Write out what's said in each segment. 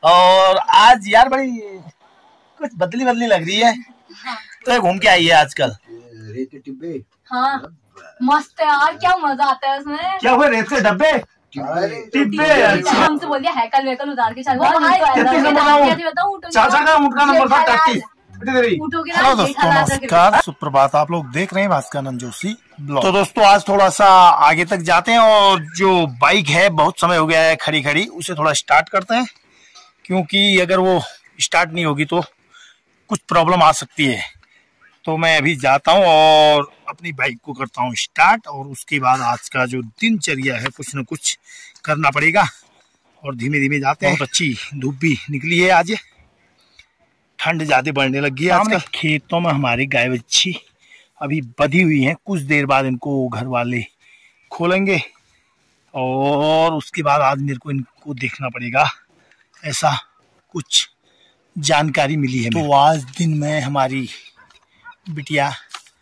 और आज यार बड़ी कुछ बदली बदली लग रही है। हाँ। तो घूम के आई है आजकल। रेत के डिब्बे। हाँ मस्त है यार, क्या मजा आता है उसमें। क्या हुआ? रेत के डब्बे टिब्बे? हमसे बोल दिया हैकल वैकल उतार के चलो। चाचा का ऊँट का नंबर था 33। हेलो दोस्तों, नमस्कार, सुप्रभात। आप लोग देख रहे हैं भास्कर जोशी ब्लॉग। तो दोस्तों आज थोड़ा सा आगे तक जाते हैं और जो बाइक है बहुत समय हो गया है खड़ी खड़ी, उसे थोड़ा स्टार्ट करते हैं, क्योंकि अगर वो स्टार्ट नहीं होगी तो कुछ प्रॉब्लम आ सकती है। तो मैं अभी जाता हूँ और अपनी बाइक को करता हूँ स्टार्ट, और उसके बाद आज का जो दिनचर्या है कुछ न कुछ करना पड़ेगा। और धीमे धीमे जाते हैं। बहुत अच्छी धूप भी निकली है आज, ठंड ज्यादा बढ़ने लगी है आजकल। खेतों में हमारी गाय बच्ची अभी बंधी हुई हैं, कुछ देर बाद इनको घर वाले खोलेंगे और उसके बाद आज मेरे को इनको देखना पड़ेगा, ऐसा कुछ जानकारी मिली है। तो आज दिन में हमारी बिटिया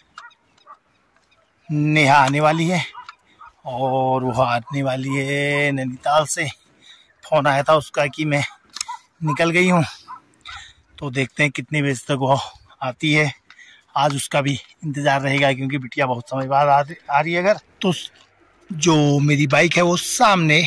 नेहा आने वाली है और वह आने वाली है नैनीताल से। फोन आया था उसका कि मैं निकल गई हूँ, तो देखते हैं कितने बजे तक वो आती है। आज उसका भी इंतज़ार रहेगा क्योंकि बिटिया बहुत समय बाद आ रही है अगर। तो जो मेरी बाइक है वो सामने,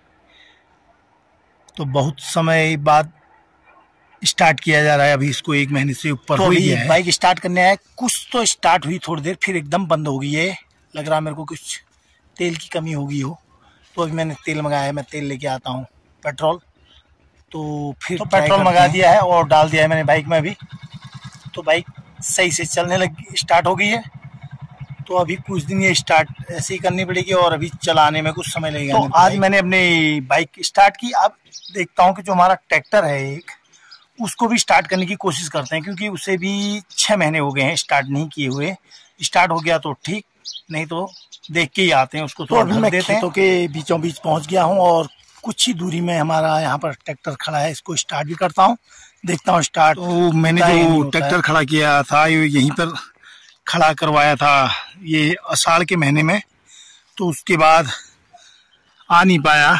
तो बहुत समय बाद स्टार्ट किया जा रहा है। अभी इसको 1 महीने से ऊपर हो गया है। बाइक स्टार्ट करने आया, कुछ तो स्टार्ट हुई थोड़ी देर, फिर एकदम बंद हो गई है। लग रहा है मेरे को कुछ तेल की कमी हो गई हो। तो अभी मैंने तेल मंगाया है, मैं तेल लेके आता हूँ, पेट्रोल। तो फिर तो पेट्रोल मंगा दिया है और डाल दिया है मैंने बाइक में अभी। तो बाइक सही से चलने लगी, स्टार्ट हो गई है। तो अभी कुछ दिन ये स्टार्ट ऐसे ही करनी पड़ेगी और अभी चलाने में कुछ समय लगेगा। तो आज मैंने अपनी बाइक स्टार्ट की। अब देखता हूँ कि जो हमारा ट्रैक्टर है एक, उसको भी स्टार्ट करने की कोशिश करते हैं, क्योंकि उसे भी 6 महीने हो गए हैं स्टार्ट नहीं किए हुए। स्टार्ट हो गया तो ठीक, नहीं तो देख के ही आते हैं उसको। तो अभी मैं खेतों के बीचों बीच पहुँच गया हूँ और कुछ ही दूरी में हमारा यहाँ पर ट्रैक्टर खड़ा है। इसको स्टार्ट भी करता हूँ, देखता हूँ स्टार्ट। तो मैंने जो ट्रैक्टर खड़ा किया था यहीं पर खड़ा करवाया था ये आषाढ़ के महीने में, तो उसके बाद आ नहीं पाया।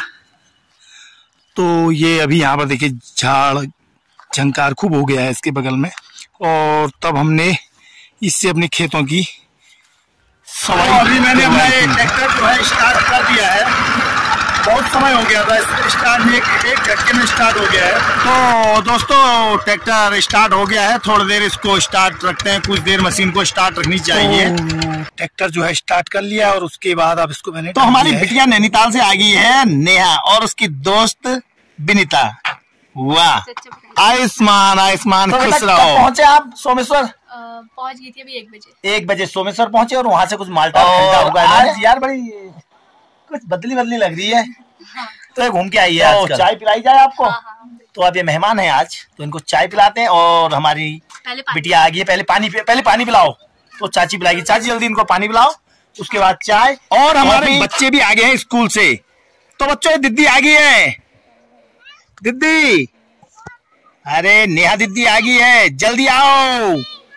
तो ये अभी यहाँ पर देखिए झाड़ झंकार खूब हो गया है इसके बगल में, और तब हमने इससे अपने खेतों की सवारी। तो अभी मैंने अपना ये ट्रैक्टर जो है स्टार्ट कर दिया है। बहुत समय हो गया था स्टार्ट, एक झटके में स्टार्ट हो गया है। तो दोस्तों ट्रैक्टर स्टार्ट हो गया है। थोड़ी देर इसको स्टार्ट रखते हैं, कुछ देर मशीन को स्टार्ट रखनी चाहिए। ट्रैक्टर जो है स्टार्ट कर लिया और उसके बाद अब इसको मैंने तो हमारी बिटिया नैनीताल से आ गई है नेहा और उसकी दोस्त विनीता। वाह, आयुष्मान आयुष्मान, खुश रहो। पहुंचे आप सोमेश्वर? पहुंच गई थी अभी 1 बजे। 1 बजे सोमेश्वर पहुंचे और वहां से कुछ माल्टा खरीदा होगा। आज यार बड़ी कुछ बदली बदली लग रही है। हाँ। तो घूम के आई है। तो चाय पिलाई जाए आपको? हाँ। तो अब ये मेहमान है आज, तो इनको चाय पिलाते हैं। और हमारी बिटिया आ गई है, पहले पानी पिलाओ। तो चाची पिलाएगी। चाची जल्दी इनको पानी पिलाओ, उसके बाद चाय। और हमारे बच्चे भी आ गए हैं स्कूल से। तो बच्चों दीदी आ गई है, दीदी, अरे नेहा दीदी आ गई है, जल्दी आओ।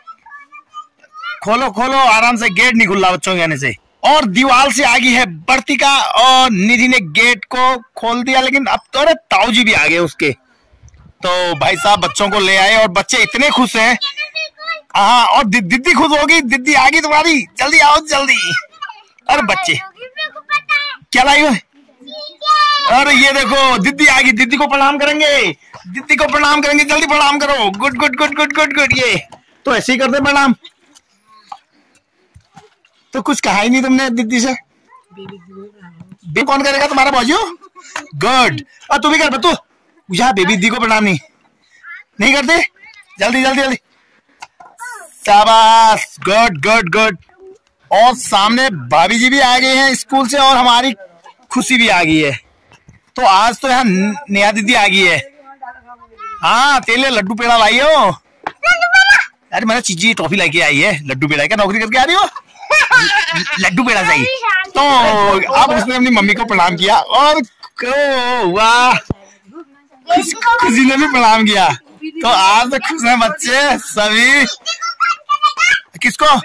खोलो खोलो, आराम से, गेट नहीं खुल रहा बच्चों के आने से। और दीवार से आ गई है बर्तिका और निधि ने गेट को खोल दिया, लेकिन अब तो अरे ताऊ जी भी आ गए उसके। तो भाई साहब बच्चों को ले आए और बच्चे इतने खुश हैं। हाँ, और दीदी खुश होगी, दीदी आ गई तुम्हारी, जल्दी आओ जल्दी। अरे बच्चे क्या लाई हो? अरे ये देखो दीदी आ गई, दीदी को प्रणाम करेंगे, दीदी को प्रणाम करेंगे, जल्दी प्रणाम करो। Good good good good good good. ये तो ऐसे ही करते प्रणाम। तो कुछ कहा ही नहीं तुमने दीदी से? बेबी कौन करेगा तुम्हारा बाजू? गुड। और तू भी कर बतू, यहाँ बेबी दी को प्रणाम नहीं करते? जल्दी जल्दी जल्दी, शाबाश, गुड गुड गुड। और सामने भाभी जी भी आ गए हैं स्कूल से और हमारी खुशी भी आ गई है। तो आज तो यहाँ नेहा दीदी आ गई है। हाँ, तेले लड्डू पेड़ा लाई हो? अरे मैंने चीजी टॉफी लेके आई है। लड्डू पेड़ा क्या नौकरी करके आ रही हो? लड्डू पेड़ा चाहिए। तो अब उसने अपनी मम्मी को प्रणाम किया और वाह, खुशी ने भी प्रणाम किया। तो आज तो खुश हैं बच्चे सभी। किसको?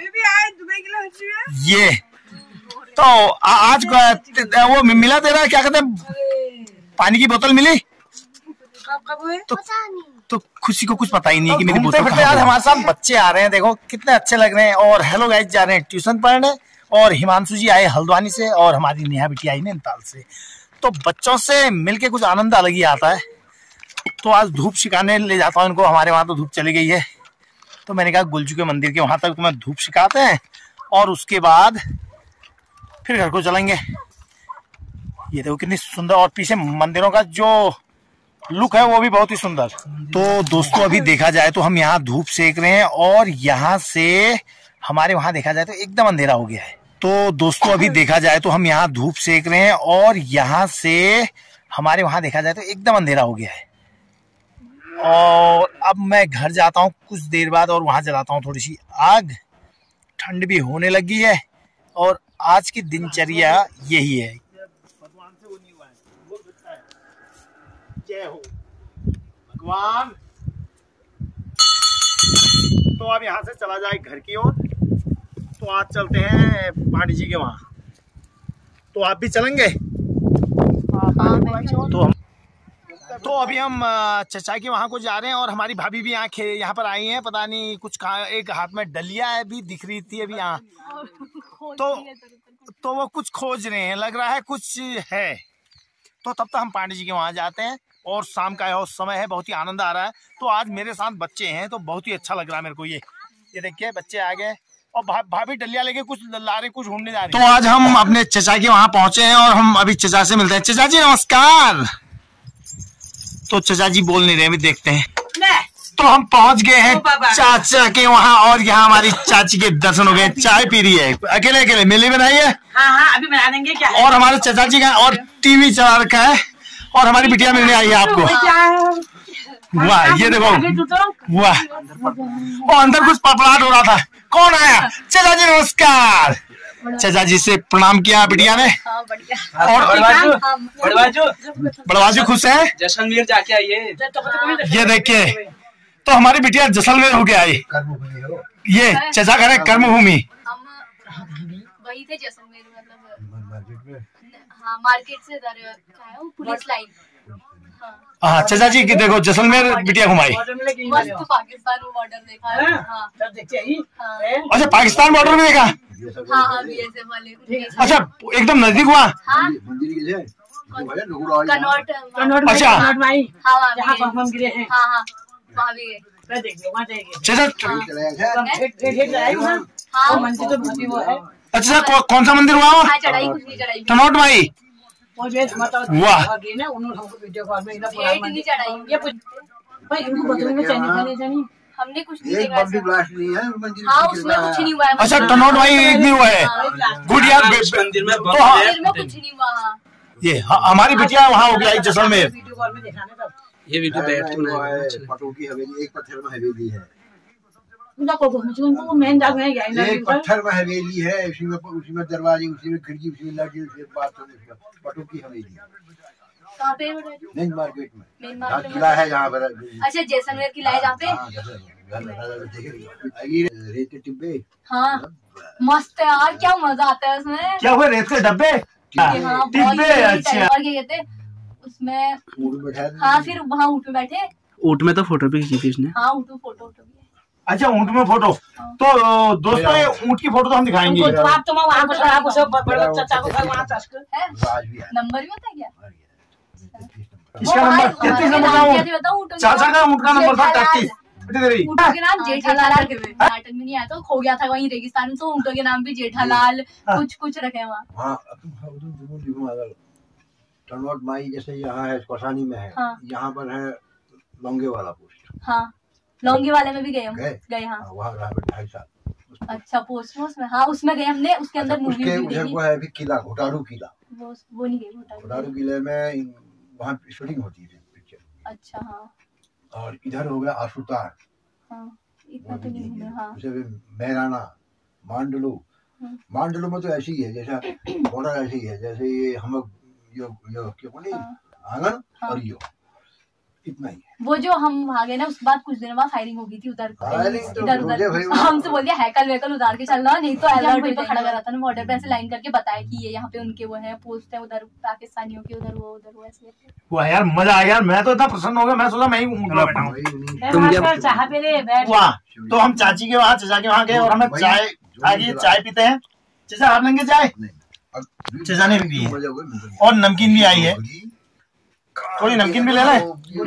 ये तो आज वो मिला तेरा क्या कहते हैं, पानी की बोतल मिली? तो खुशी को कुछ पता ही नहीं कि मेरी बोतल कहाँ है। हमारे साथ बच्चे आ रहे हैं, देखो कितने अच्छे लग रहे हैं। और हेलो गाइस जा रहे हैं ट्यूशन पढ़ने, और हिमांशु जी आए हल्द्वानी से और हमारी नेहा बिटिया आई नैनीताल से। तो बच्चों से मिलके कुछ आनंद अलग ही आता है। तो आज धूप सिखाने ले जाता हूँ इनको। हमारे वहाँ तो धूप चली गई है, तो मैंने कहा गुलजू के मंदिर के वहाँ तक तुम्हें धूप सिखाते हैं और उसके बाद फिर घर को चलेंगे। ये देखो कितनी सुंदर, और पीछे मंदिरों का जो लुक है वो भी बहुत ही सुंदर। तो दोस्तों अभी देखा जाए तो हम यहाँ धूप सेक रहे हैं और यहाँ से हमारे वहाँ देखा जाए तो एकदम अंधेरा हो गया है। तो दोस्तों अभी देखा जाए तो हम यहाँ धूप सेक रहे हैं और यहाँ से हमारे वहाँ देखा जाए तो एकदम अंधेरा हो गया है। और अब मैं घर जाता हूँ कुछ देर बाद और वहाँ जलाता हूँ थोड़ी सी आग। ठंड भी होने लगी है और आज की दिनचर्या यही है। भगवान से वो नहीं हुआ है, बोल सकता है जय हो भगवान। तो अब यहाँ से चला जाए घर की ओर। तो आज चलते हैं पांडे जी के वहाँ। तो आप भी चलेंगे? तो अभी हम चचा के वहाँ को जा रहे हैं और हमारी भाभी भी यहाँ पर आई हैं। पता नहीं कुछ एक हाथ में डलिया है भी दिख रही थी अभी यहाँ। तो वो कुछ खोज रहे हैं, लग रहा है कुछ है। तो तब तक हम पांडे जी के वहाँ जाते हैं और शाम का समय है, बहुत ही आनंद आ रहा है। तो आज मेरे साथ बच्चे हैं तो बहुत ही अच्छा लग रहा है मेरे को। ये देखिए बच्चे आ गए और भाभी डलिया लेके कुछ ला रहे, कुछ ढूंढने जा रहे हैं। तो आज हम अपने चचा के वहाँ पहुंचे हैं और हम अभी चचा से मिलते हैं। चचा जी नमस्कार। तो चचा जी बोल नहीं रहे, अभी देखते हैं। तो हम पहुंच गए हैं चाचा के वहाँ और यहाँ हमारी चाची के दर्शन हो गए। चाय पी रही है अकेले अकेले, मेले बनाई है। हाँ, अभी बना देंगे क्या है? और हमारे चचा जी का और टीवी चला रखा है और हमारी बिटिया मिलने आई है आपको। वाह ये देखो, वाह। और अंदर कुछ पपड़ाहट हो रहा था। कौन आया? चचा जी नमस्कार। चचा जी से प्रणाम किया बिटिया ने। और बड़वाजू खुश है। जैसलमेर जाके आइए। ये देखिए, तो हमारी बिटिया जैसलमेर होके आई। ये चचा कह रहे कर्मभूमि। वही थे जैसलमेर, मतलब हाँ मार्केट से पुलिस लाइन। हाँ चचा जी की देखो जैसलमेर बिटिया घुमाई। मस्त पाकिस्तान बॉर्डर देखा है। हाँ। अच्छा पाकिस्तान बॉर्डर में देखा। हाँ BSF वाले। अच्छा एकदम नजदीक हुआ। हाँ कनॉट। अच्छा हाँ वहाँ भी गए। अच्छा कौन सा मंदिर हुआ? चढ़ाई कुछ नहीं चढ़ाई। कनॉट भाई वाह। हमने कुछ नहीं देखा। हाँ उसमें कुछ नहीं हुआ है। अच्छा टनॉट भाई एक नहीं हुआ है। गुड यार मंदिर में कुछ नहीं हुआ। ये हमारी बिटिया वहाँ हो गया जैसलमेर। ये वीडियो बैठ के पटों की हवेली, एक पत्थर में हवेली है। एक पत्थर में हवेली है, उसी में दरवाजे, उसी में खिड़की, उसी में लाइट, पटों की हवेली। कहाँ पे? मेन मार्केट में किला है यहाँ पर। अच्छा जैसलमेर किला है जहाँ पे। रेत के डिब्बे। हाँ मस्त है यार, क्या मजा आता है उसमें। क्या हुआ? रेत के डब्बे डिब्बे। अच्छा और क्या कहते उसमें। हाँ फिर वहाँ ऊँट में बैठे। ऊँट में तो फोटो भी खींची थी उसने। हाँ ऊँट में फोटो भी। अच्छा ऊँट में फोटो। तो दोस्तों ये ऊँट की फोटो तो हम दिखाएंगे। तो आप तो वहाँ नंबर भी होता है क्या? इसका नंबर 33 नंबर। चाचा का ऊँट का नंबर था 33। ऊँटों के नाम जेठालाल रखे हुए। नाटक में नहीं आया तो खो गया था वहीं रेगिस्तान में, तो ऊँटों के नाम भी जेठालाल कुछ रखे हैं वहाँ। टनॉट माई जैसे यहाँ है, कौसानी में है। यहाँ पर है लौंगे वाला पोस्ट। हाँ लौंगे वाले में भी गए हम। गए हाँ वहाँ रहा 2.5 साल। अच्छा पोस्ट में हाँ उसमें गए हमने। उसके अंदर मूवी वो है भी किला, घोटारू किला। वो नहीं गए घोटारू किले में, वहाँ शूटिंग होती थी पिक्चर। अच्छा हाँ। और इधर हो गया आशुतार। हाँ इतना तो नहीं है। हाँ मैराना, मांडलू। मांडलू में तो ऐसी ही है जैसा बॉर्डर, ऐसी ही है जैसे ये हम यो क्यों नहीं आंगन और यो इतना ही। वो जो हम वहाँ गए ना उसके बाद कुछ दिन बाद फायरिंग हो गई थी उधर तो इधर उधर। हमसे बोल दिया हैकल वैकल उतार के चलना, नहीं तो अलर्ट पे खड़ा करा था ना बॉर्डर पे, ऐसे लाइन करके बताया कि ये यहाँ पे उनके वो है पोस्ट है उधर पाकिस्तानियों के, उधर वो ऐसे। वाह यार मजा आ गया, मैं तो इतना प्रसन्न हो गया, मैं सोचा मैं ही बैठा हूँ। वाह, तो हम चाची के वहाँ चाचा के वहाँ गए और हमें चाय आगे चाय पीते हैं। चाचा आप लेंगे चाय? चाचा ने भी पी है और नमकीन भी आई है, थोड़ी नमकीन भी ले लें।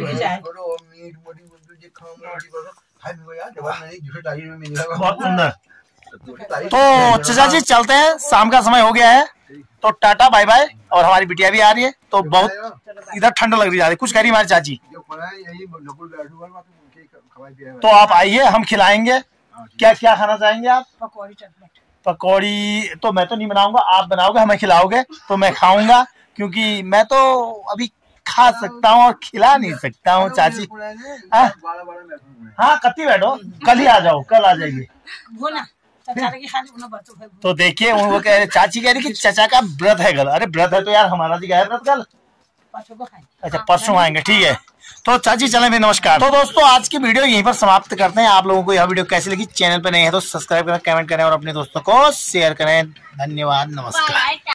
बहुत सुंदर। तो चाचा जी चलते हैं, शाम का समय हो गया है, तो टाटा बाय बाय। और हमारी बिटिया भी आ रही है, तो बहुत इधर ठंड लग रही है, कुछ कह रही हमारी चाची। तो आप आइए, हम खिलाएंगे। क्या क्या खाना चाहेंगे आप? पकौड़ी तो मैं तो नहीं बनाऊंगा, आप बनाओगे, हमें खिलाओगे तो मैं खाऊंगा, क्योंकि मैं तो अभी खा सकता हूँ और खिला नहीं सकता हूँ। चाची हाँ कत्ती बैठो, कल ही आ जाओ, कल आ जाइए। तो देखिए वो कह रहे, चाची कह रही कि चाचा का व्रत है कल। अरे व्रत है तो यार हमारा भी है व्रत कल। अच्छा परसों आएंगे, ठीक है। तो चाची चलें भी, नमस्कार। तो दोस्तों आज की वीडियो यहीं पर समाप्त करते हैं। आप लोगों को यह वीडियो कैसी लगी? चैनल पर नए हैं तो सब्सक्राइब करें, कमेंट करें और अपने दोस्तों को शेयर करें। धन्यवाद, नमस्कार।